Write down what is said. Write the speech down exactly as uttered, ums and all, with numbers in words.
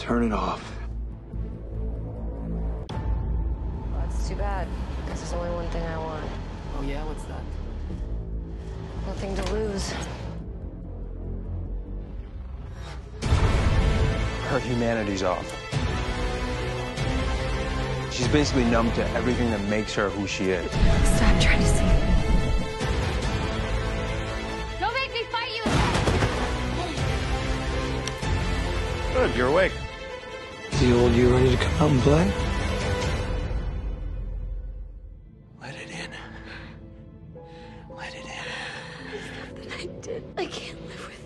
turn it off. Well, that's too bad. Because there's only one thing I want. Oh yeah, what's that? Nothing to lose. Her humanity's off. She's basically numb to everything that makes her who she is. Stop trying to see. Don't make me fight you! Good, you're awake. Is the old you ready to come out and play? Let it in. Let it in. The stuff that I did, I can't live with.